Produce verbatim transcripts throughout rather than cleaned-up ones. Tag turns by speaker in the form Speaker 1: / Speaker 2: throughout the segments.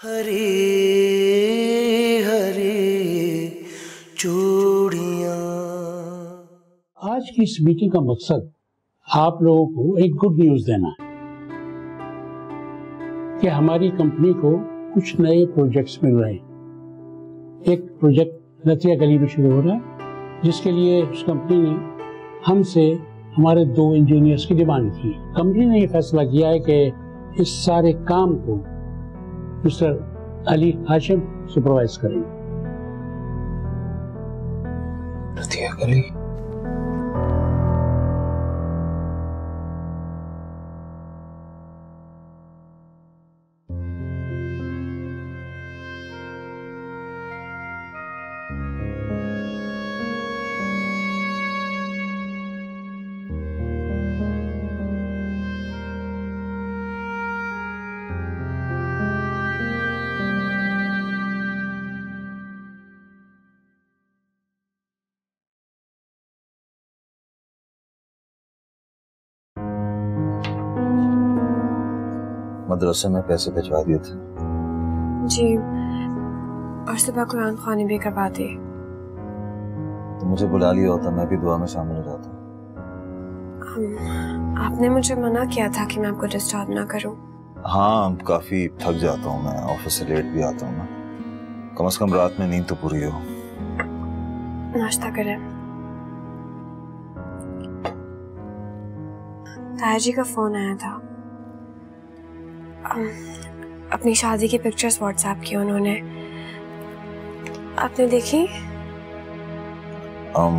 Speaker 1: हरी हरी चूड़ियां।
Speaker 2: आज की इस मीटिंग का मकसद आप लोगों को एक गुड न्यूज देना है कि हमारी कंपनी को कुछ नए प्रोजेक्ट्स मिल रहे हैं। एक प्रोजेक्ट रतिया गली में शुरू हो रहा है, जिसके लिए उस कंपनी ने हमसे हमारे दो इंजीनियर्स की डिमांड की। कंपनी ने ये फैसला किया है कि इस सारे काम को मिस्टर अली हाशिम सुपरवाइज करेंगे।
Speaker 3: रतिया गली? मदरसे में पैसे भिजवा दिए थे
Speaker 4: जी, और सुबह कुरान ख़वानी भी करवा दी।
Speaker 3: तो मुझे बुला लिया होता, मैं भी दुआ में शामिल हो जाता।
Speaker 4: आपने मुझे मना किया था कि मैं आपको डिस्टर्ब ना करूं।
Speaker 3: हाँ, काफी थक जाता हूँ मैं, ऑफिस से लेट भी आता हूँ ना। कम से कम रात में नींद तो पूरी हो।
Speaker 4: नाश्ता करें। ताया जी का फोन आया था। अपनी शादी की पिक्चर्स व्हाट्सएप की उन्होंने, आपने देखी?
Speaker 3: um,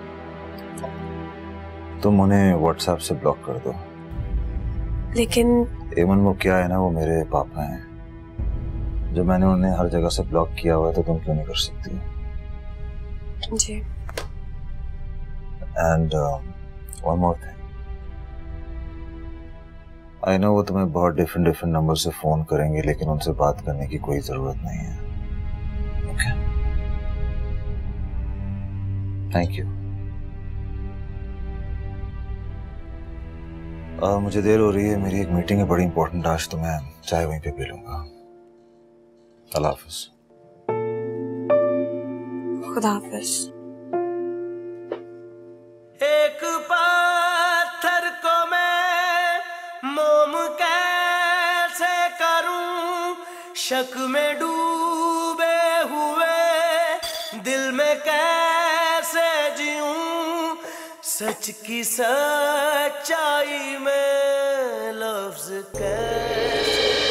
Speaker 3: तुम उन्हें व्हाट्सएप से ब्लॉक कर दो।
Speaker 4: लेकिन
Speaker 3: एमन, वो क्या है ना, वो मेरे पापा हैं। जब मैंने उन्हें हर जगह से ब्लॉक किया हुआ है तो तुम क्यों नहीं कर सकती?
Speaker 4: जी।
Speaker 3: And one more thing, I know वो तुम्हें बहुत डिफरेंट डिफरेंट नंबर से फोन करेंगे, लेकिन उनसे बात करने की कोई जरूरत नहीं है। Okay, thank you. मुझे देर हो रही है, मेरी एक मीटिंग है बड़ी इंपॉर्टेंट आज, तो मैं चाय वहीं पे पी लूंगा। अल्लाह हाफिज।
Speaker 4: खुदा हाफिज।
Speaker 1: एक पत्थर को मैं मोम कैसे करूं, शक में डूबे हुए दिल में कैसे जीऊं, सच की सच्चाई में लफ्ज कैसे।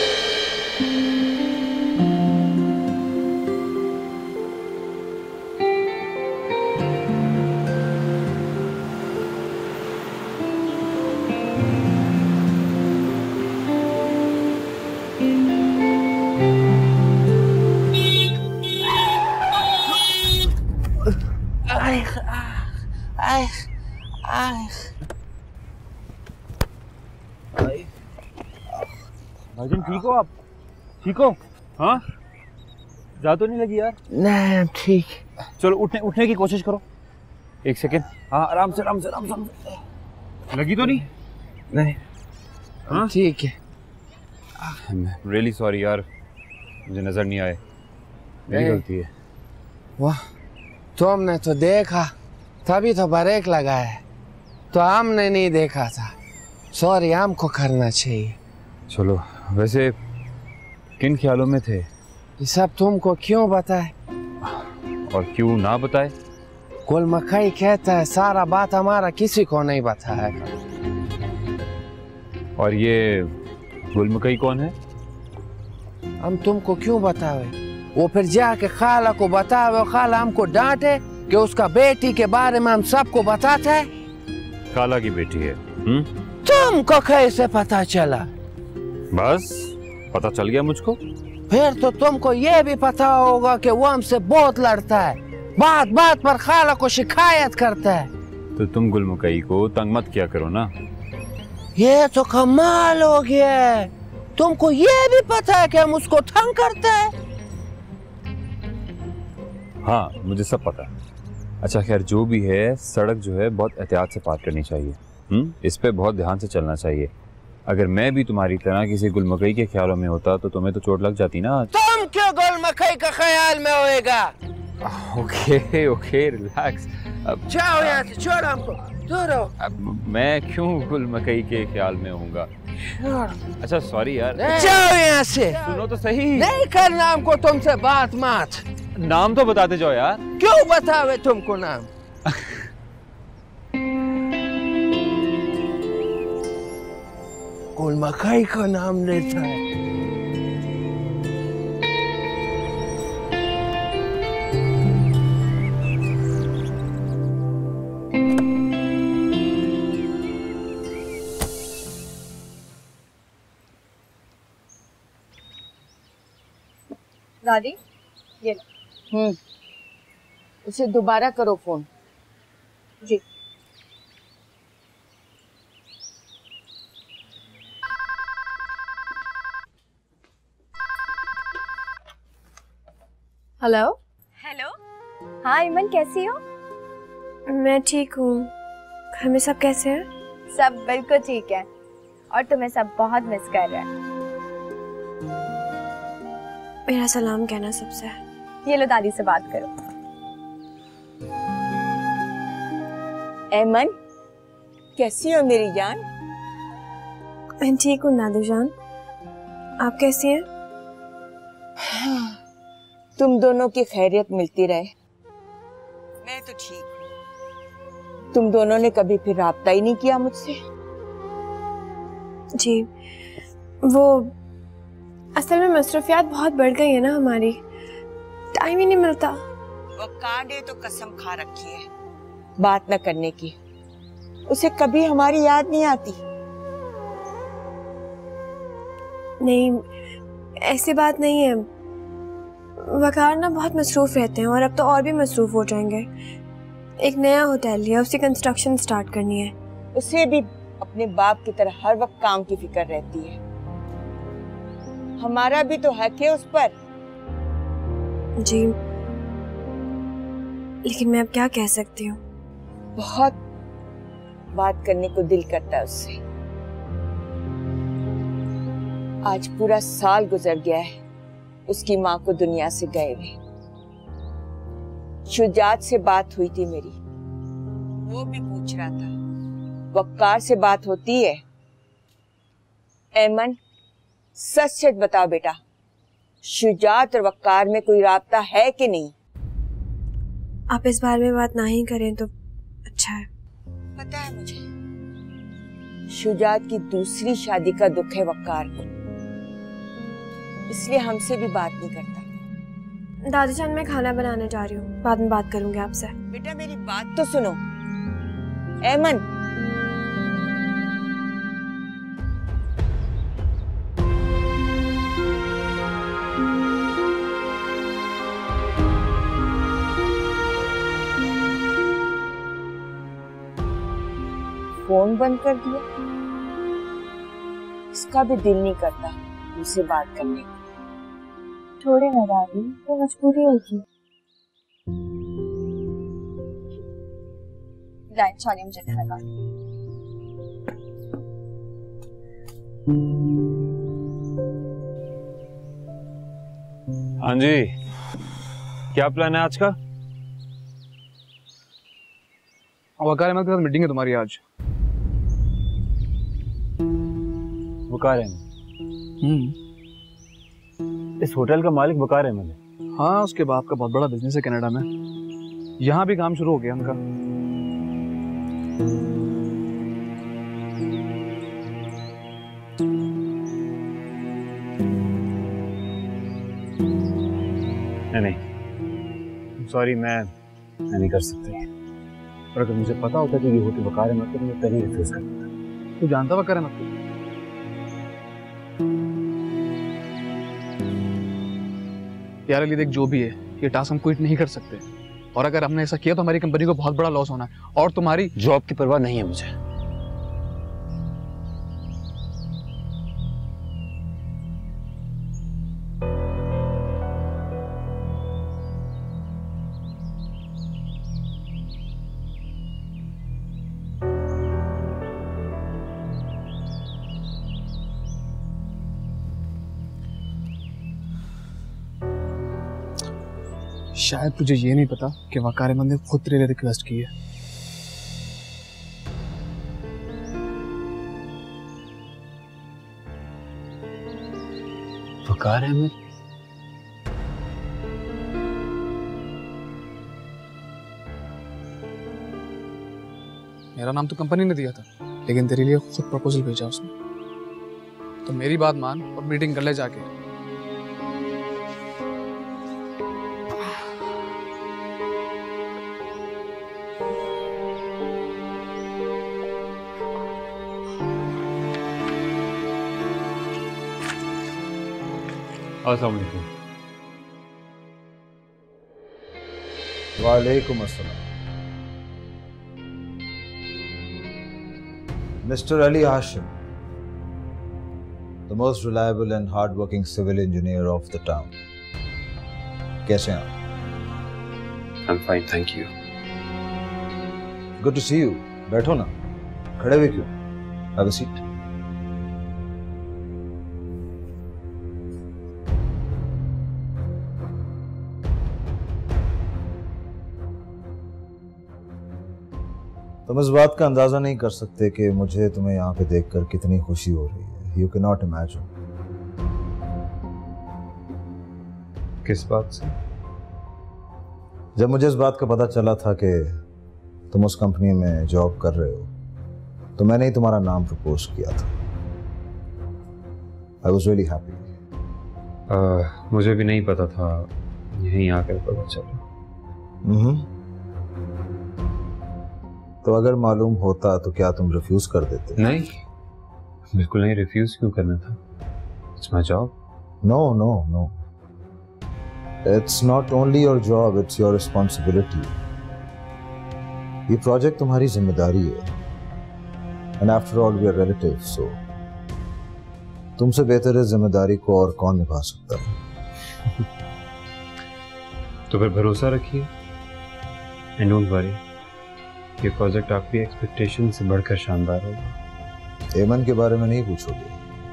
Speaker 5: आय, आय।
Speaker 6: भाईजान ठीक हो आप? ठीक हो? हाँ, ज्यादा तो नहीं लगी यार?
Speaker 5: नहीं ठीक।
Speaker 6: चलो उठने उठने की कोशिश करो। एक सेकेंड। हाँ, आराम से आराम से आराम से। लगी तो नहीं?
Speaker 5: नहीं।
Speaker 6: हाँ
Speaker 5: ठीक है।
Speaker 6: रियली सॉरी यार, मुझे नजर नहीं आए, मेरी गलती है।
Speaker 5: वाह, तुमने तो देखा तभी तो ब्रेक लगाया, तो हमने नहीं देखा था। सॉरी, हमको करना चाहिए।
Speaker 6: चलो, वैसे किन ख्यालों में थे?
Speaker 5: ये सब तुमको क्यों बताए?
Speaker 6: और क्यों ना बताए?
Speaker 5: कुल मकई कहता है सारा बात हमारा किसी को नहीं बताया।
Speaker 6: और ये गुलमकई कौन है?
Speaker 5: हम तुमको क्यों बतावे? वो फिर जाके खाला को बतावे, खाला हमको डांटे कि उसका बेटी के बारे में हम सबको बताते हैं।
Speaker 6: खाला की बेटी है? हुँ?
Speaker 5: तुमको कैसे पता चला?
Speaker 6: बस पता चल गया मुझको।
Speaker 5: फिर तो तुमको ये भी पता होगा कि वो हमसे बहुत लड़ता है, बात बात पर खाला को शिकायत करता है।
Speaker 6: तो तुम गुलमकई को तंग मत किया करो ना।
Speaker 5: ये तो कमाल हो गया, तुमको ये भी पता है कि हम उसको तंग करते हैं?
Speaker 6: हाँ, मुझे सब पता है। अच्छा खैर, जो भी है, सड़क जो है बहुत एहतियात से पार करनी चाहिए। हम्म, इस पे बहुत ध्यान से चलना चाहिए। अगर मैं भी तुम्हारी तरह किसी गुलमकई के ख्यालों में होता तो तुम्हें तो चोट लग जाती ना आज।
Speaker 5: तुम क्यों गुल मकई का ख्याल में होएगा?
Speaker 6: Okay okay relax. अब
Speaker 5: जाओ यहाँ से, छोड़ हमको, दूर रहो।
Speaker 6: अब मैं क्यों गुलमकई के ख्याल में होऊंगा? अच्छा सॉरी यार।
Speaker 5: जाओ यहाँ से।
Speaker 6: सुनो तो सही।
Speaker 5: नहीं करना हमको तुमसे बात मात।
Speaker 6: नाम तो बताते जाओ यार।
Speaker 5: क्यों बतावे तुमको नाम? गुल मकई का नाम लेता है।
Speaker 7: दादी ये लो।
Speaker 8: हम्म उसे दोबारा करो फोन।
Speaker 7: जी हेलो
Speaker 4: हेलो।
Speaker 7: हाँ ईमन, कैसी हो?
Speaker 4: मैं ठीक हूँ। घर में सब कैसे हैं?
Speaker 7: सब बिल्कुल ठीक है और तुम्हें सब बहुत मिस कर रहे हैं।
Speaker 4: मेरा सलाम कहना सबसे।
Speaker 7: ये लो दादी से बात करो।
Speaker 8: ऐमन कैसी हो मेरी जान?
Speaker 4: मैं ठीक हूँ दादू जान, आप कैसी हैं?
Speaker 8: तुम दोनों की खैरियत मिलती रहे। मैं तो ठीक हूँ। तुम दोनों ने कभी फिर राब्ता ही नहीं किया मुझसे।
Speaker 4: जी वो असल में मसरूफियात बहुत बढ़ गई है ना हमारी, टाइम ही नहीं मिलता।
Speaker 8: वक़ार ने तो कसम खा रखी है बात न करने की। उसे कभी हमारी याद नहीं आती।
Speaker 4: नहीं ऐसी बात नहीं है, वकार ना बहुत मसरूफ रहते हैं और अब तो और भी मसरूफ हो जाएंगे। एक नया होटल लिया, उसकी कंस्ट्रक्शन स्टार्ट करनी है।
Speaker 8: उसे भी अपने बाप की तरह हर वक्त काम की फिक्र रहती है। हमारा भी तो हक है उस पर।
Speaker 4: जी लेकिन मैं अब क्या कह सकती हूँ।
Speaker 8: बहुत बात करने को दिल करता है उससे। आज पूरा साल गुजर गया है उसकी माँ को दुनिया से गए हुए। शुजात से बात हुई थी मेरी, वो भी पूछ रहा था वक़ार से बात होती है? ऐमन सच सच बताओ बेटा, शुजात और वक़ार में कोई राब्ता है कि नहीं?
Speaker 4: आप इस बारे में बात ना ही करें तो अच्छा है।
Speaker 8: पता है मुझे, शुजात की दूसरी शादी का दुख है वक़ार को, इसलिए हमसे भी बात नहीं करता।
Speaker 4: दादी जान मैं खाना बनाने जा रही हूँ, बाद में बात करूंगी आपसे।
Speaker 8: बेटा मेरी बात तो सुनो। ऐमन फोन बंद कर दिया। इसका भी दिल नहीं करता मुझसे बात करने को।
Speaker 7: थोड़े ना दादी, तो मजबूरी होगी। लाइन छोड़िए, मुझे खाना लगा।
Speaker 6: हाँ जी, क्या प्लान है आज का?
Speaker 9: वकार अहमद के साथ मीटिंग है तुम्हारी आज।
Speaker 6: वकार अहमद? हम्म। इस होटल का मालिक वकार अहमद है?
Speaker 9: हाँ, उसके बाप का बहुत बड़ा बिजनेस है कनाडा में। यहाँ भी काम शुरू हो गया उनका।
Speaker 6: नहीं नहीं सॉरी, मैं मैं नहीं कर सकती। और अगर मुझे पता होता कि ये होटल वकार अहमद तो मैं पहले ही रिफ्यूज करता।
Speaker 9: तू जानता वकार अहमद को? यार अली देख, जो भी है ये टास्क हम क्विट नहीं कर सकते, और अगर हमने ऐसा किया तो हमारी कंपनी को बहुत बड़ा लॉस होना है। और तुम्हारी
Speaker 6: जॉब की परवाह नहीं है मुझे।
Speaker 9: शायद तुझे ये नहीं पता कि वकार अहमद ने खुद तेरे लिए रिक्वेस्ट की है।
Speaker 6: वकार अहमद?
Speaker 9: मेरा नाम तो कंपनी ने दिया था, लेकिन तेरे लिए खुद प्रपोजल भेजा उसने। तो मेरी बात मान और मीटिंग कर ले जाके।
Speaker 6: अस्सलाम वालेकुम।
Speaker 3: वालेकुम अस्सलाम। Mister Ali Hashim, the most reliable and hard-working civil engineer of the town. कैसे हैं आप?
Speaker 6: I'm fine, thank you.
Speaker 3: Good to see you. बैठो ना, खड़े हुए क्यों? Have a seat. तुम इस बात का अंदाजा नहीं कर सकते कि मुझे तुम्हें यहाँ पे देखकर कितनी खुशी हो रही है। You cannot imagine.
Speaker 6: किस बात से?
Speaker 3: जब मुझे इस बात का पता चला था कि तुम उस कंपनी में जॉब कर रहे हो, तो मैंने ही तुम्हारा नाम प्रपोज किया था। I was really happy.
Speaker 6: uh, मुझे भी नहीं पता था, यहीं आकर पता चला।
Speaker 3: हम्म। तो अगर मालूम होता तो क्या तुम रिफ्यूज कर देते?
Speaker 6: नहीं, बिल्कुल नहीं। रिफ्यूज क्यों करना था? It's my job.
Speaker 3: No no no, it's not only your job, it's your responsibility. ये प्रोजेक्ट तुम्हारी जिम्मेदारी है, and after all we are relatives, so तुमसे बेहतर इस जिम्मेदारी को और कौन निभा सकता है?
Speaker 6: तो फिर भरोसा रखिए, एंड डोंट वरी, ये प्रोजेक्ट आपकी एक्सपेक्टेशन से बढ़कर शानदार होगा।
Speaker 3: एमन के बारे में नहीं पूछोगे?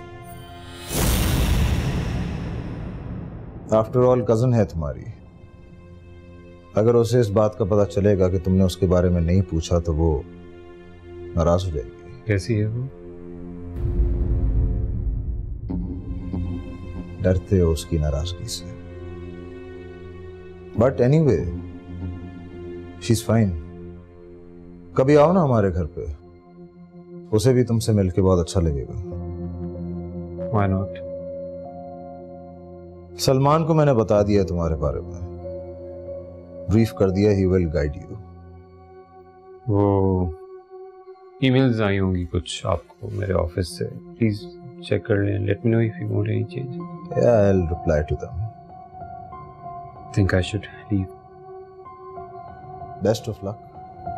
Speaker 3: आफ्टर ऑल कजन है तुम्हारी। अगर उसे इस बात का पता चलेगा कि तुमने उसके बारे में नहीं पूछा तो वो नाराज हो जाएगी।
Speaker 6: कैसी है वो?
Speaker 3: डरते हो उसकी नाराजगी से। But anyway, she is fine. कभी आओ ना हमारे घर पे, उसे भी तुमसे मिलके बहुत अच्छा लगेगा।
Speaker 6: Why not?
Speaker 3: सलमान को मैंने बता दिया तुम्हारे बारे में, ब्रीफ कर दिया, ही विल गाइड यू।
Speaker 6: वो ईमेल्स आई होंगी कुछ आपको मेरे ऑफिस से, प्लीज चेक कर लें। Let me know if you want any change.
Speaker 3: Yeah, I'll reply to them.
Speaker 6: Think I should leave.
Speaker 3: Best of luck.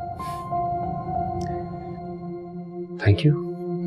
Speaker 6: Thank you.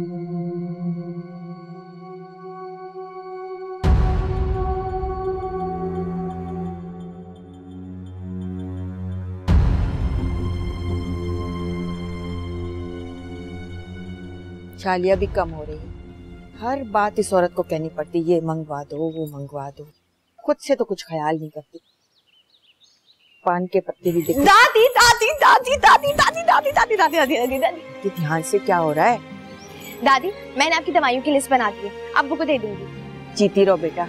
Speaker 8: चालियां भी कम हो रही है। हर बात इस औरत को कहनी पड़ती, ये मंगवा दो, वो मंगवा दो। खुद से तो कुछ ख्याल नहीं करती। पान के पत्ते भी देख।
Speaker 4: दादी दादी दादी दादी दादी दादी दादी दादी दादी दादी दादी
Speaker 8: ध्यान से क्या हो रहा है?
Speaker 4: दादी, मैंने आपकी दवाइयों की लिस्ट बना दी है, अब्बू को दे दूंगी।
Speaker 8: जीती रहो बेटा।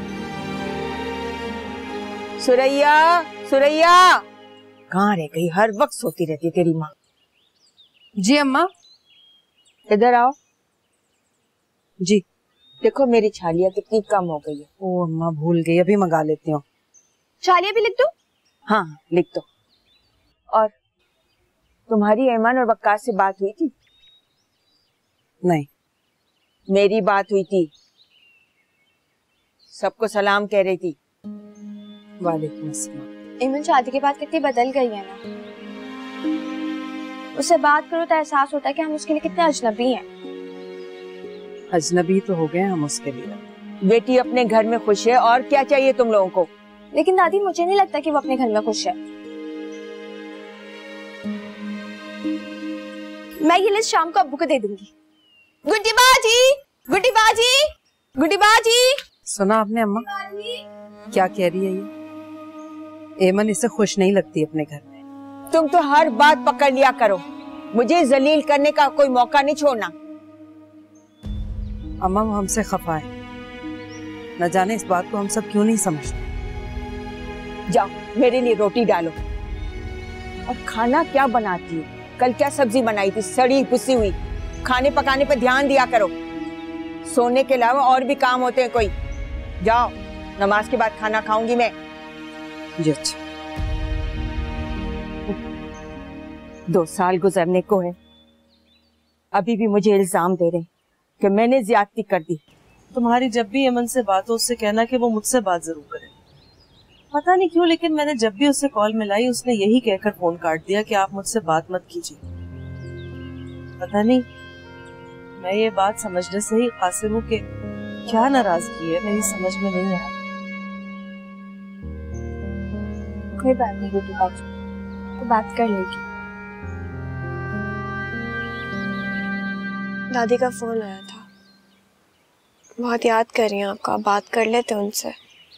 Speaker 8: सुरैया, सुरैया कहाँ रह गई? हर वक्त सोती रहती तेरी माँ।
Speaker 10: जी अम्मा।
Speaker 8: इधर आओ।
Speaker 10: जी।
Speaker 8: देखो मेरी छालिया कितनी कम हो गई है।
Speaker 10: ओ अम्मा भूल गई, अभी मंगा लेती हूँ।
Speaker 4: छालिया भी लिख दो?
Speaker 8: हाँ लिख दो। और तुम्हारी ऐमान और वक्कार से बात हुई थी?
Speaker 10: नहीं।
Speaker 8: मेरी बात हुई थी, सबको सलाम कह रही थी।
Speaker 10: वालेकुम अस्सलाम।
Speaker 4: ऐमान शादी के बाद कितनी बदल गई है ना। उससे बात करो तो एहसास होता है कि हम उसके लिए कितने अजनबी हैं।
Speaker 10: अजनबी तो हो गए हम उसके लिए।
Speaker 8: बेटी अपने घर में खुश है, और क्या चाहिए तुम लोगों को?
Speaker 4: लेकिन दादी, मुझे नहीं लगता कि वो अपने घर में खुश है। मैं ये लिस्ट शाम को अब्बू को दे दूंगी। गुड्डी बाजी, गुड्डी बाजी, गुड्डी बाजी।
Speaker 10: सुना आपने अम्मा? क्या कह रही है ये? एमन इससे खुश नहीं लगती अपने घर में।
Speaker 8: तुम तो हर बात पकड़ लिया करो, मुझे जलील करने का कोई मौका नहीं छोड़ना।
Speaker 10: अम्मा वो हमसे खफा है, न जाने इस बात को हम सब क्यों नहीं समझते।
Speaker 8: जाओ मेरे लिए रोटी डालो। और खाना क्या बनाती है? कल क्या सब्जी बनाई थी? सड़ी पुसी हुई। खाने पकाने पे ध्यान दिया करो। सोने के अलावा और भी काम होते हैं कोई। जाओ, नमाज के बाद खाना खाऊंगी मैं।
Speaker 10: जी अच्छा।
Speaker 8: दो साल गुजरने को है, अभी भी मुझे इल्जाम दे रहे हैं कि मैंने ज्यादती कर दी।
Speaker 10: तुम्हारी जब भी अमन से बात हो उससे कहना कि वो मुझसे बात जरूर करे। पता नहीं क्यों, लेकिन मैंने जब भी उससे कॉल मिलाई उसने यही कहकर फोन काट दिया कि आप मुझसे बात मत कीजिए। पता नहीं, मैं ये बात समझने से ही कासिर हूँ कि क्या नाराजगी है, मेरी समझ में नहीं आ रहा।
Speaker 7: कोई बात नहीं बेटी, बात तो बात कर लेगी।
Speaker 4: दादी का फोन आया था, बहुत याद कर रही हैं आपका, बात कर लेते उनसे।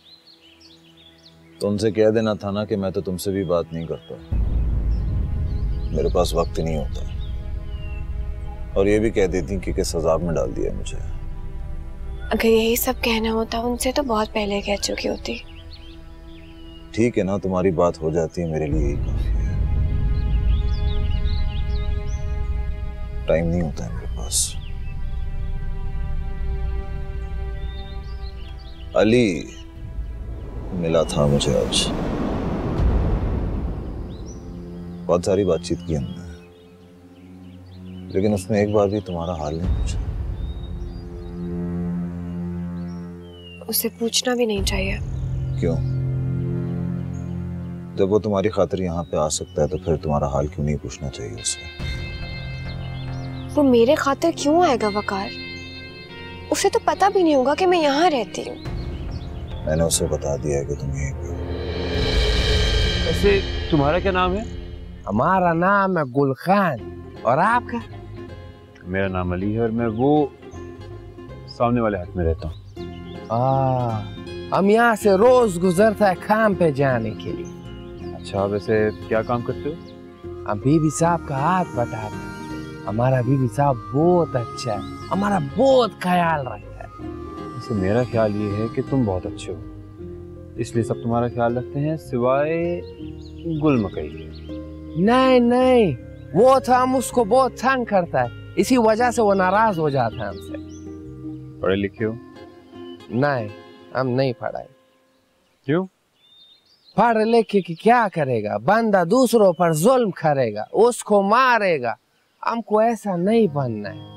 Speaker 3: तो उनसे कह देना था ना कि मैं तो तुमसे भी बात नहीं करता, मेरे पास वक्त नहीं होता। और ये भी कह देती कि किस अजाब में डाल दिया मुझे।
Speaker 4: अगर यही सब कहना होता उनसे तो बहुत पहले कह चुकी होती।
Speaker 3: ठीक है ना, तुम्हारी बात हो जाती है, मेरे लिए यही काफी है। टाइम नहीं होता है मेरे पास। अली मिला था मुझे आज, बहुत सारी बातचीत की हमने, लेकिन उसने एक बार भी तुम्हारा हाल नहीं पूछा।
Speaker 4: उसे पूछना भी नहीं चाहिए।
Speaker 3: क्यों? जब वो तुम्हारी खातिर यहाँ पे आ सकता है तो फिर तुम्हारा हाल क्यों नहीं पूछना चाहिए उसे?
Speaker 4: वो मेरे खातिर क्यों आएगा वकार? उसे तो पता भी नहीं होगा कि मैं यहाँ रहती हूँ।
Speaker 3: मैंने उसे बता दिया है कि तुम यहीं पे हो।
Speaker 6: वैसे तुम्हारा क्या नाम है?
Speaker 5: हमारा नाम है गुल खान। और आपका?
Speaker 6: मेरा नाम अली है और मैं वो सामने वाले हाथ में रहता हूँ।
Speaker 5: हम यहाँ से रोज गुजरता है काम पे जाने के लिए।
Speaker 6: अच्छा, वैसे क्या काम करते हो?
Speaker 5: हम बीबी साहब का हाथ बटाते हैं। हमारा बीबी साहब बहुत अच्छा है, हमारा बहुत ख्याल रखता है।
Speaker 6: वैसे मेरा ख्याल ये है कि तुम बहुत अच्छे हो, इसलिए सब तुम्हारा ख्याल रखते हैं सिवाय गुल मकई के।
Speaker 5: नहीं नहीं, वो तो हम उसको बहुत तंग करता है, इसी वजह से वो नाराज हो जाता है हमसे।
Speaker 6: पढ़े लिखे हो?
Speaker 5: नहीं, हम नहीं पढ़ाए।
Speaker 6: क्यों?
Speaker 5: पढ़ लिखे कि क्या करेगा? बंदा दूसरों पर जुल्म करेगा, उसको मारेगा। हमको ऐसा नहीं बनना है।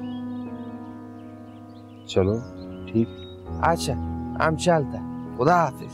Speaker 6: चलो ठीक।
Speaker 5: अच्छा, हम चलते हैं। खुदा हाफिज।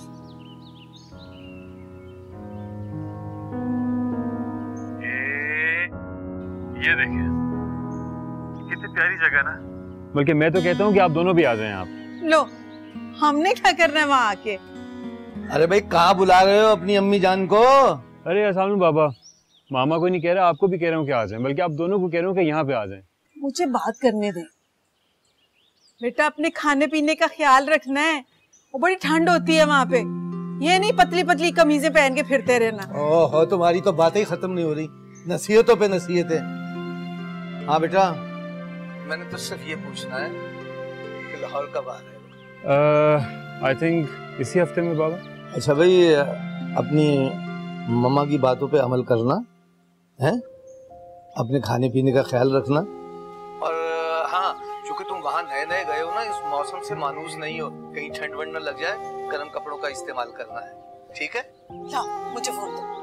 Speaker 6: ये देखिए, कितनी प्यारी जगह ना। बल्कि मैं तो कहता हूँ कि आप दोनों भी आ जाएं। आप
Speaker 10: लो, हमने क्या करना है वहाँ आके?
Speaker 1: अरे भाई, कहाँ बुला रहे हो अपनी अम्मी जान को?
Speaker 6: अरे अस्सलाम बाबा, मामा को नहीं कह रहा, आपको भी कह रहा हूँ कि आ जाएं, बल्कि आप दोनों को कह रहा हूँ कि यहाँ पे आ जाएं।
Speaker 10: मुझे बात करने दे बेटा, अपने खाने पीने का ख्याल रखना है। वो बड़ी ठंड होती है वहाँ पे, ये नहीं पतली पतली कमीजें पहन के फिरते रहना।
Speaker 1: ओहो, तुम्हारी तो बातें ही खत्म नहीं हो रही, नसीहतों पे नसीहतें। हाँ बेटा, मैंने तो सिर्फ ये पूछना है कि लाहौर कब आ रहे हो?
Speaker 6: आई थिंक इसी हफ्ते में बाबा।
Speaker 1: अच्छा भाई, अपनी मम्मा की बातों पे अमल करना है, अपने खाने पीने का ख्याल रखना। और हाँ, चूंकि तुम वहाँ नए नए गए हो ना, इस मौसम से मानूस नहीं हो, कहीं ठंड वंड न लग जाए, गर्म कपड़ों का इस्तेमाल करना है, ठीक है?
Speaker 10: लाओ, मुझे फोन दो।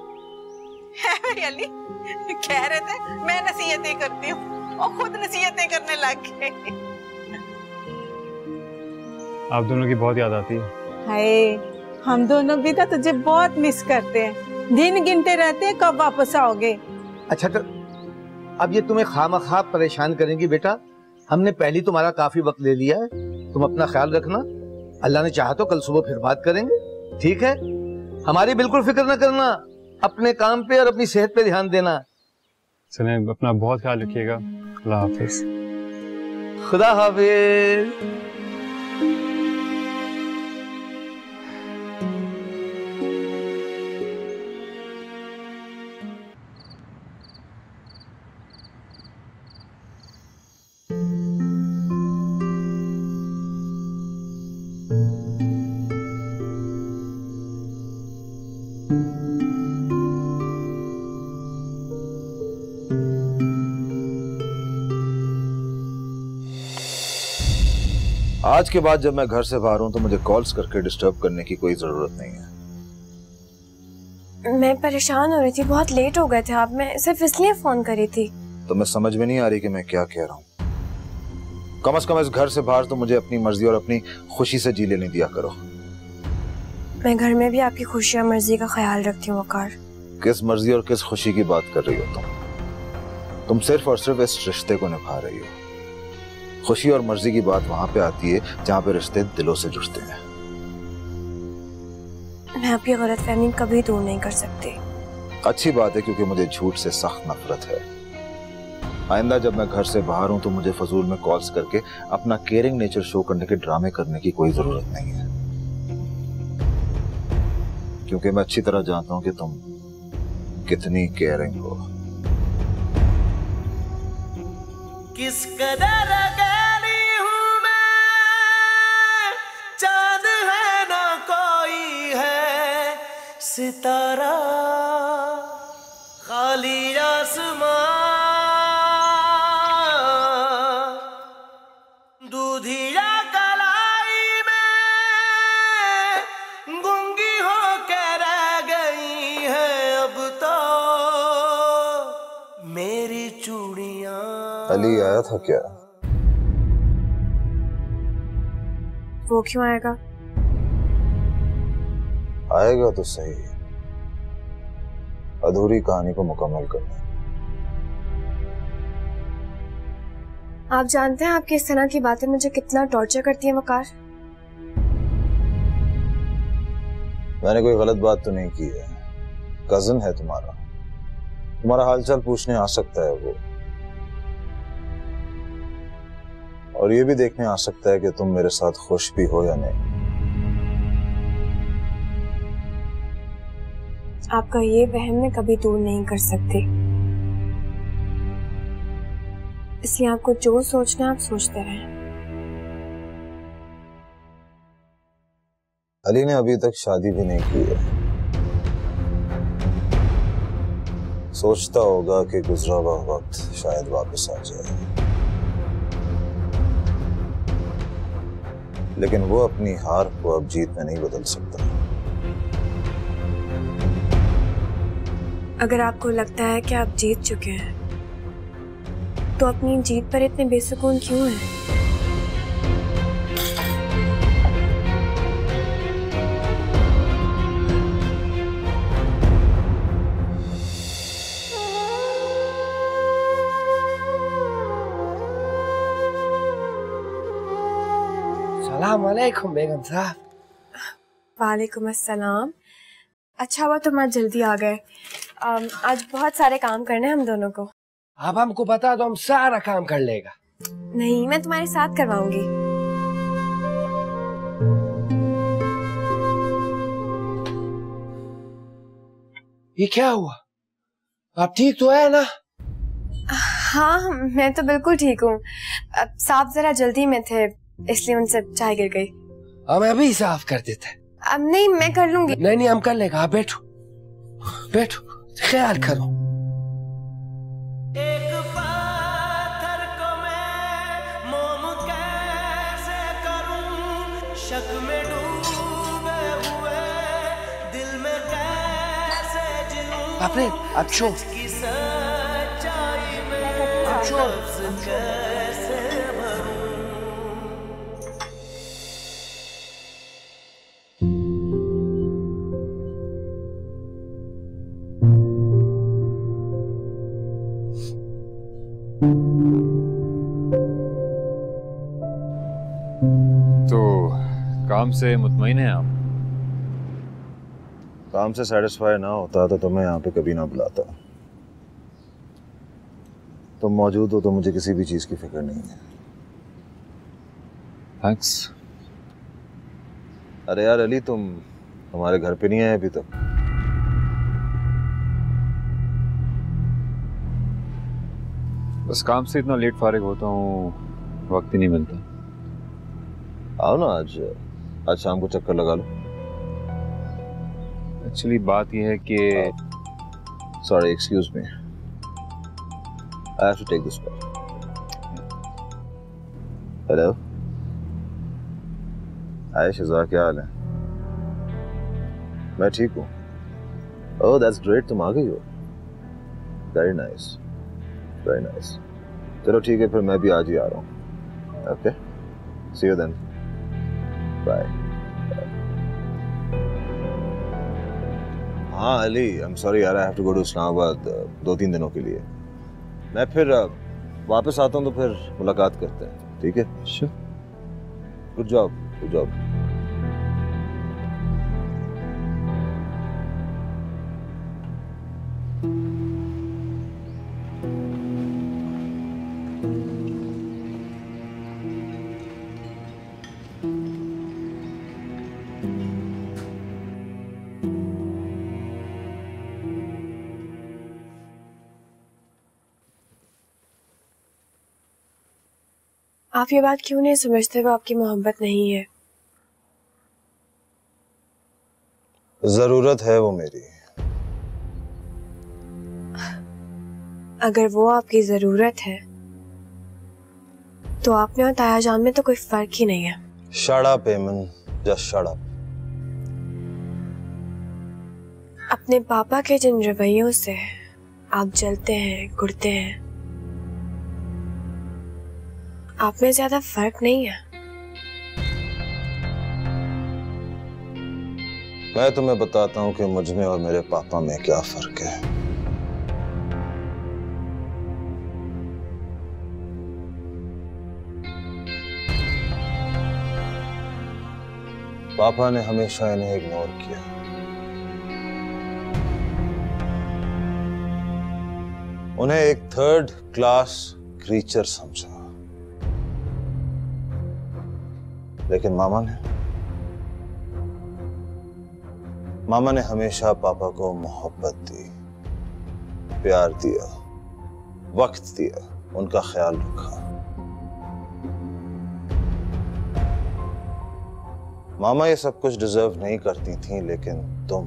Speaker 10: अली कह रहे थे मैं नसीहतें करती हूँ और खुद नसीहतें करने लग गए।
Speaker 6: आप दोनों की बहुत याद आती है।
Speaker 10: हाय, हम दोनों भी तो तुझे बहुत मिस करते हैं, दिन गिनते रहते हैं कब वापस आओगे।
Speaker 1: अच्छा, तो अब ये तुम्हें खामखा परेशान करेंगी बेटा? हमने पहले तुम्हारा काफी वक्त ले लिया है, तुम अपना ख्याल रखना। अल्लाह ने चाहा तो कल सुबह फिर बात करेंगे, ठीक है? हमारी बिल्कुल फिक्र न करना, अपने काम पे और अपनी सेहत पे ध्यान देना।
Speaker 6: चलें, अपना बहुत ख्याल रखिएगा। अल्लाह हाफिज।
Speaker 1: खुदा हाफिज।
Speaker 3: आज के बाद जब मैं घर से बाहर हूं तो मुझे कॉल्स करके डिस्टर्ब करने की कोई जरूरत नहीं है।
Speaker 4: मैं परेशान हो रही थी, बहुत लेट हो गए थे आप, मैं सिर्फ इसलिए फोन करी थी।
Speaker 3: तो मैं समझ में नहीं आ रही कि मैं क्या कह रहा हूँ। कम से कम इस घर से बाहर तो मुझे अपनी मर्जी और अपनी खुशी से जी लेने दिया करो।
Speaker 4: मैं घर में भी आपकी खुशी और मर्जी का ख्याल रखती हूँ वकार।
Speaker 3: किस मर्जी और किस खुशी की बात कर रही हो तुम? तुम सिर्फ और सिर्फ इस रिश्ते को निभा रही हो। खुशी और मर्जी की बात वहां पे आती है जहां पे रिश्ते दिलों से जुड़ते हैं।
Speaker 4: मैं आपकी गलतफहमी कभी दूर नहीं कर सकती।
Speaker 3: अच्छी बात है, क्योंकि मुझे झूठ से सख्त नफरत है। आइंदा जब मैं घर से बाहर हूं तो मुझे फजूल में कॉल्स करके अपना केयरिंग नेचर शो करने के ड्रामे करने की कोई जरूरत नहीं है, क्योंकि मैं अच्छी तरह जानता हूं कि तुम कितनी केयरिंग हो।
Speaker 11: किस कदर गहरी हूं मैं, चांद है ना कोई है सितारा, खाली आसमां, दूधिया कलाई में गूंगी हो के रह गई है अब तो मेरी चूड़ियां।
Speaker 3: अली आया था क्या?
Speaker 4: वो क्यों आएगा?
Speaker 3: आएगा तो सही, अधूरी कहानी को मुकम्मल करना।
Speaker 4: आप जानते हैं आपकी इस तरह की बातें मुझे कितना टॉर्चर करती हैं वकार।
Speaker 3: मैंने कोई गलत बात तो नहीं की है। कजिन है तुम्हारा, तुम्हारा हालचाल पूछने आ सकता है वो, और ये भी देखने आ सकता है कि तुम मेरे साथ खुश भी हो या नहीं।
Speaker 4: आपका ये वहम मैं कभी दूर नहीं कर सकती, इसलिए आपको जो सोचना आप सोचते रहें।
Speaker 3: अली ने अभी तक शादी भी नहीं की है। सोचता होगा कि गुजरा हुआ वक्त शायद वापस आ जाए, लेकिन वो अपनी हार को अब जीत में नहीं बदल सकता।
Speaker 4: अगर आपको लगता है कि आप जीत चुके हैं तो अपनी जीत पर इतने बेसुकून क्यों हैं?
Speaker 5: सलाम अलैकुम बेगम साहब।
Speaker 4: वालेकुम अस्सलाम। अच्छा हुआ तुम आज जल्दी आ गए। अम, आज बहुत सारे काम करने हैं हम दोनों को।
Speaker 5: आप हमको बता दो, हम सारा काम कर लेगा।
Speaker 4: नहीं, मैं तुम्हारे साथ करवाऊंगी।
Speaker 5: ये क्या हुआ? आप ठीक तो है ना?
Speaker 4: हाँ, मैं तो बिल्कुल ठीक हूँ। साहब जरा जल्दी में थे, इसलिए उनसे चाय गिर गई।
Speaker 5: हम अभी साफ कर देते।
Speaker 4: अब नहीं, मैं कर लूंगी।
Speaker 5: नहीं नहीं, हम कर लेगा। आप बैठो बैठो, ख्याल करो।
Speaker 11: एक पत्थर को मैं मोम कैसे करूं, शक में डूबे हुए दिल में कैसे जीऊं,
Speaker 5: आपने अब छो
Speaker 11: की सच्चाई में लफ्ज़ कैसे भरूं।
Speaker 6: तो काम से मुतमईन हैं आप?
Speaker 3: काम से सेटिस्फाई ना होता तो तुम्हें यहाँ पे कभी ना बुलाता। तुम मौजूद हो तो मुझे किसी भी चीज की फिक्र नहीं है।
Speaker 6: थैंक्स।
Speaker 3: अरे यार अली, तुम हमारे घर पे नहीं आए अभी तक?
Speaker 6: बस काम से इतना लेट फारिग होता हूँ, वक्त ही नहीं मिलता।
Speaker 3: आओ ना, आज आज शाम को चक्कर लगा लो।
Speaker 6: एक्चुअली बात यह है कि
Speaker 3: sorry, excuse me, I have to take this call. Hello, hi Shiza, क्या हाल है? मैं ठीक हूँ। ओह दैट्स ग्रेट, तुम आ गई हो। Very nice, very nice. चलो ठीक है, फिर मैं भी आज ही आ रहा हूँ। Okay, see you then, bye. हाँ अली, आई एम सॉरी यार, I have to go to Islamabad दो तीन दिनों के लिए। मैं फिर वापस आता हूँ तो फिर मुलाकात करते हैं, ठीक है?
Speaker 6: Sure.
Speaker 3: Good job, good job.
Speaker 4: आप ये बात क्यों नहीं समझते? वो आपकी मोहब्बत नहीं है।
Speaker 3: जरूरत है वो मेरी।
Speaker 4: अगर वो आपकी जरूरत है तो आप में और ताया जान में तो कोई फर्क ही नहीं है।
Speaker 3: Shut up, Eamon. Just shut up.
Speaker 4: अपने पापा के जिन रवैयों से आप जलते हैं, गुड़ते हैं, आप में ज्यादा फर्क नहीं है।
Speaker 3: मैं तुम्हें बताता हूँ कि मुझ में और मेरे पापा में क्या फर्क है। पापा ने हमेशा इन्हें इग्नोर किया। उन्हें एक थर्ड क्लास क्रीचर समझा। लेकिन मामा ने मामा ने हमेशा पापा को मोहब्बत दी, प्यार दिया, वक्त दिया, उनका ख्याल रखा। मामा ये सब कुछ डिजर्व नहीं करती थी, लेकिन तुम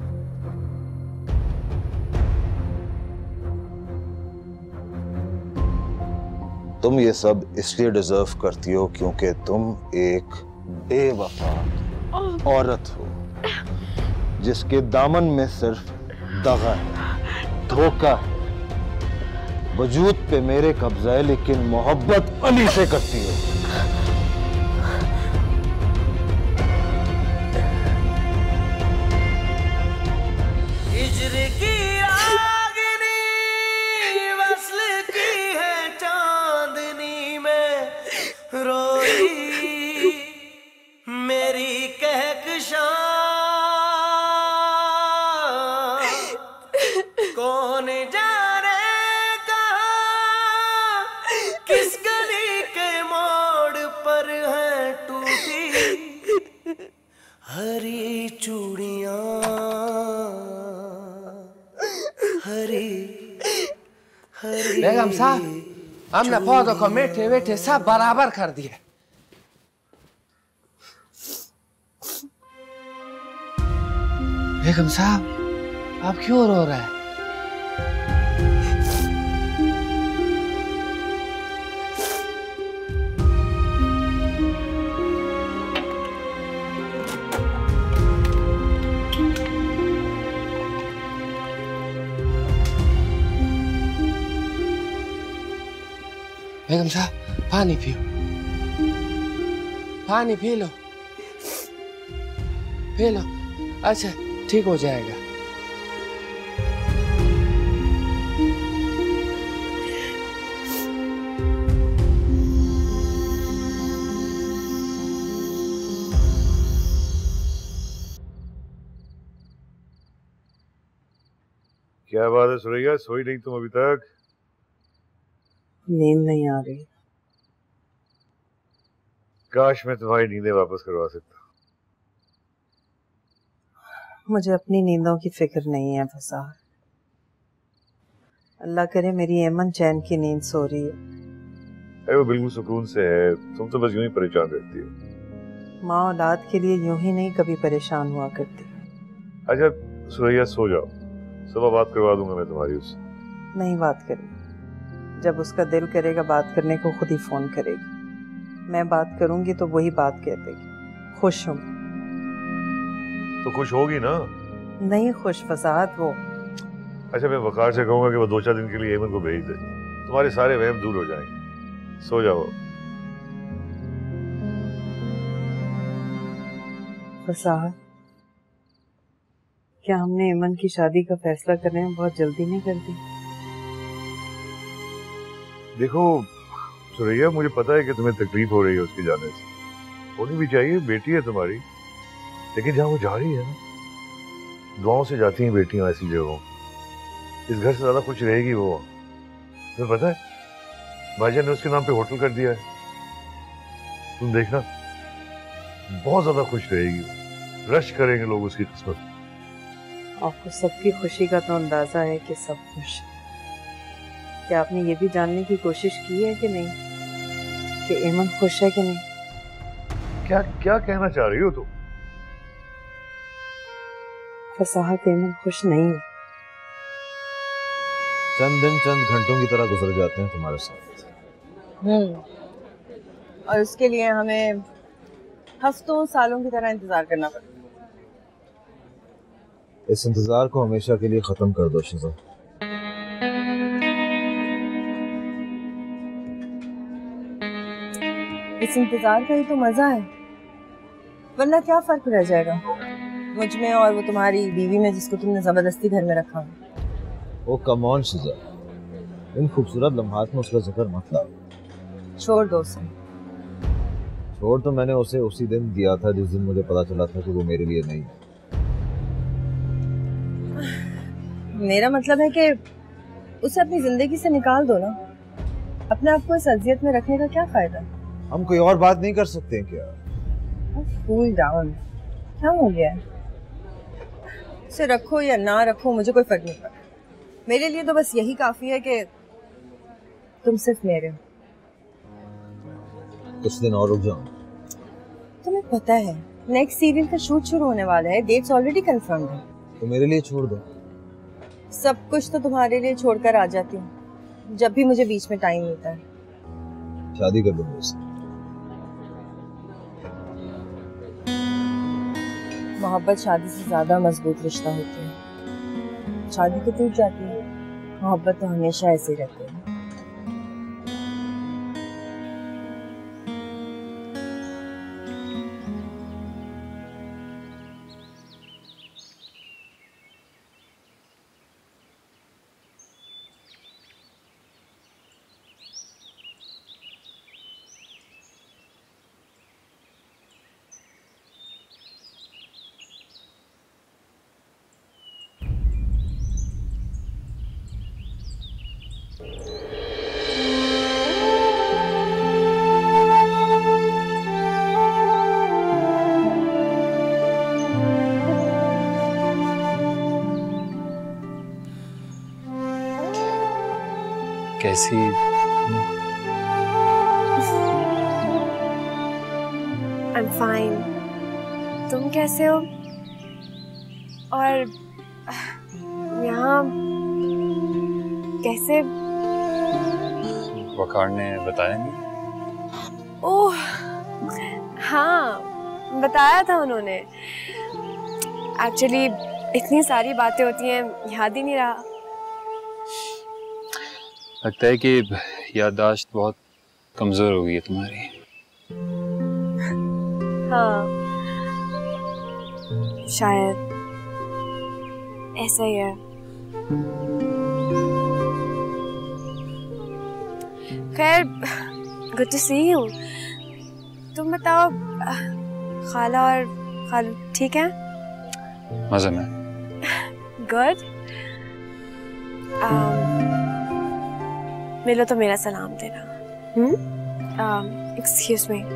Speaker 3: तुम ये सब इसलिए डिजर्व करती हो क्योंकि तुम एक बेवफा औरत हो जिसके दामन में सिर्फ दगा है, धोखा है। वजूद पे मेरे कब्जा है लेकिन मोहब्बत अली से करती हो।
Speaker 11: हिज्र की आगनी वस्ल की है चांदनी में रोई मेरी कहकशां, कौन जाने कहाँ किस गली के मोड़ पर है टूटी हरी चूड़ियां, हरी हरी।
Speaker 5: बेगम साहब, हमने पौधों को मीठे मीठे सब बराबर कर दिए। बेगम साहब, आप क्यों रो रहे हैं? बेगम साहब, पानी पियो, पानी पी लो, पी लो। अच्छा, ठीक हो जाएगा।
Speaker 12: क्या बात है सुरैया, सोई नहीं तुम अभी तक?
Speaker 10: नींद नहीं आ रही।
Speaker 12: काश मैं तुम्हारी नींदें वापस करवा सकता।
Speaker 10: मुझे अपनी नींदों की फिक्र नहीं है फसार। अल्लाह करे मेरी एमन चैन की नींद सो रही है।
Speaker 12: अरे वो बिल्कुल सुकून से है, तुम तो बस यूं ही परेशान रहती हो।
Speaker 10: माँ औलाद के लिए यूं ही नहीं कभी परेशान हुआ करती।
Speaker 12: अच्छा सुरैया सो जाओ, सुबह बात करवा दूंगा मैं तुम्हारी उससे।
Speaker 10: नहीं बात करेगी, जब उसका दिल करेगा बात करने को खुद ही फोन करेगी। मैं बात करूंगी तो वही बात कह देगी। खुश हूँ।
Speaker 12: तो खुश होगी ना।
Speaker 10: नहीं खुश फसाद वो।
Speaker 12: अच्छा मैं वकार से कहूंगा कि वो दो चार दिन के लिए एमन को भेज दे, तुम्हारे सारे वहम दूर हो जाएंगे। सो जाओ।
Speaker 10: फसाद, क्या हमने एमन की शादी का फैसला करने में बहुत जल्दी नहीं कर दी?
Speaker 12: देखो सुरैया, मुझे पता है कि तुम्हें तकलीफ हो रही है उसके जाने से, होनी भी चाहिए, बेटी है तुम्हारी। लेकिन जहाँ वो जा रही है ना, दुआओं से जाती हैं बेटियां ऐसी जगहों। इस घर से ज्यादा खुश रहेगी वो। तुम्हें पता है भाईजान ने उसके नाम पे होटल कर दिया है, तुम देखना बहुत ज्यादा खुश रहेगी, रश करेंगे लोग उसकी किस्मत।
Speaker 10: आपको सबकी खुशी का तो अंदाजा है कि सब खुश है। क्या आपने ये भी जानने की कोशिश की है कि नहीं कि एमन खुश है कि नहीं?
Speaker 12: क्या क्या कहना चाह रही हो तुम?
Speaker 10: फसाहत, एमन खुश नहीं है।
Speaker 3: चंद दिन चंद घंटों की तरह गुजर जाते हैं तुम्हारे साथ।
Speaker 8: हम्म और उसके लिए हमें हफ्तों सालों की तरह इंतजार करना पड़ता है।
Speaker 3: इस इंतजार को हमेशा के लिए खत्म कर दो शिजा।
Speaker 8: इस इंतजार का ही तो मजा है, वरना क्या फर्क रह जाएगा मुझ में और वो तुम्हारी बीवी में जिसको तुमने जबरदस्ती घर में रखा।
Speaker 3: ओ कम ऑन शिजा, इन खूबसूरत लम्हात में उसका जिक्र मत ला।
Speaker 8: छोड़ दो उसे।
Speaker 3: छोड़ तो मैंने उसे उसी दिन दिया था जिस दिन मुझे पता चला था कि वो मेरे लिए नहीं है।
Speaker 8: मेरा मतलब है कि उसे अपनी जिंदगी से निकाल दो ना। अपने आप को इस अजियत में रखने का क्या फायदा?
Speaker 3: हम कोई और बात नहीं कर सकते क्या?
Speaker 8: Cool down. क्या हो गया है? उसे रखो या ना रखो मुझे कोई फर्क नहीं पड़ता। मेरे लिए तो बस यही काफी है कि तुम सिर्फ मेरे हो।
Speaker 3: कुछ दिन और रुक जाओ।
Speaker 8: तुम्हें पता है नेक्स्ट सीरियल का शूट शुरू होने वाला है, डेट्स ऑलरेडी कंफर्म्ड है।
Speaker 3: तो मेरे लिए छोड़ दो।
Speaker 8: सब कुछ तो तुम्हारे लिए छोड़कर आ जाती हूँ जब भी मुझे बीच में टाइम मिलता है।
Speaker 3: शादी कर लूंगा उससे।
Speaker 8: मोहब्बत शादी से ज्यादा मजबूत रिश्ता होती है। शादी तो टूट जाती है, मोहब्बत तो हमेशा ऐसे ही रहती है।
Speaker 6: कैसी?
Speaker 4: I'm fine. तुम कैसे हो? और यहाँ कैसे?
Speaker 6: वकार ने बताया नहीं?
Speaker 4: ओह हाँ, बताया था उन्होंने। एक्चुअली इतनी सारी बातें होती हैं, याद ही नहीं रहा।
Speaker 6: लगता है कि याददाश्त बहुत कमजोर हो गई है तुम्हारी।
Speaker 4: हाँ शायद ऐसा ही है। खैर गुड टू सी यू। तुम बताओ खाला और खालू ठीक है?
Speaker 6: मजे में।
Speaker 4: गुड। मिलो तो मेरा सलाम देना। Hmm excuse me.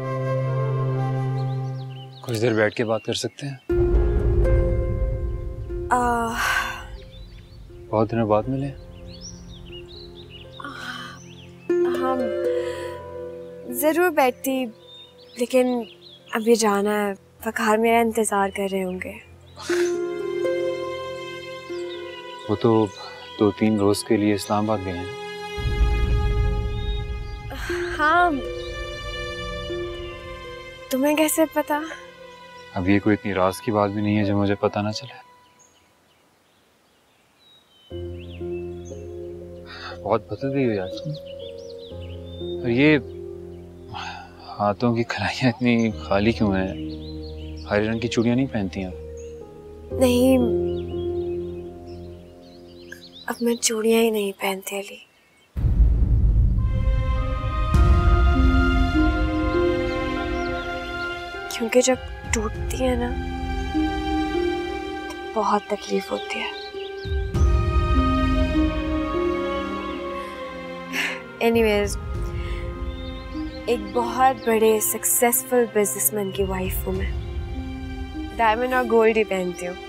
Speaker 6: कुछ देर बैठ के बात कर सकते हैं?
Speaker 4: uh,
Speaker 6: बहुत दिनों बाद मिले।
Speaker 4: हम जरूर बैठती, लेकिन अभी जाना है। वकार मेरा इंतजार कर रहे होंगे।
Speaker 6: वो तो दो तीन रोज के लिए इस्लामाबाद गए हैं।
Speaker 4: हाँ तुम्हें कैसे पता?
Speaker 6: अब ये कोई इतनी राज की बात भी नहीं है जो मुझे पता ना चले। बहुत बदल गई हो यार तुम। और ये हाथों की कलाइयाँ इतनी खाली क्यों हैं? हरे रंग की चूड़ियाँ नहीं पहनती हैं?
Speaker 4: नहीं, अब मैं चूड़ियाँ ही नहीं पहनती अली। क्योंकि जब टूटती है ना तो बहुत तकलीफ होती है। एनीवेज, एक बहुत बड़े सक्सेसफुल बिजनेसमैन की वाइफ हूँ मैं। डायमंड और गोल्ड ही पहनती हूँ।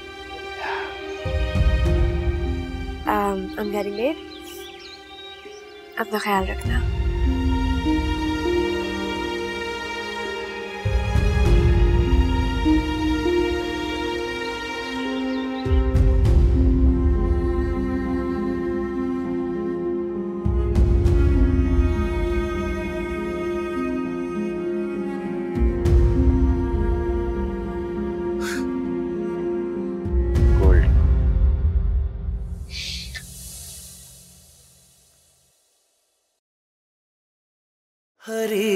Speaker 4: I am getting late. अपना ख्याल रखना।
Speaker 11: हरी